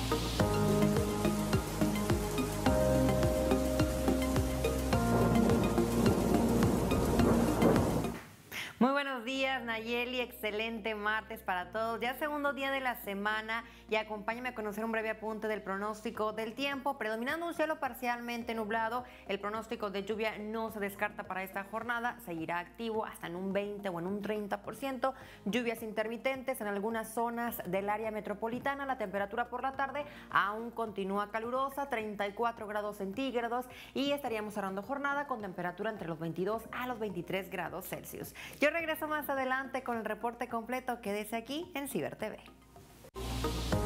Muy buenos días, Nayeli, excelente martes para todos. Ya segundo día de la semana y acompáñame a conocer un breve apunte del pronóstico del tiempo. Predominando un cielo parcialmente nublado, el pronóstico de lluvia no se descarta para esta jornada, seguirá activo hasta en un 20 o en un 30%. Lluvias intermitentes en algunas zonas del área metropolitana. La temperatura por la tarde aún continúa calurosa, 34 grados centígrados, y estaríamos cerrando jornada con temperatura entre los 22 a los 23 grados Celsius. Yo regreso más adelante con el reporte completo. Quédese aquí en Ciber TV.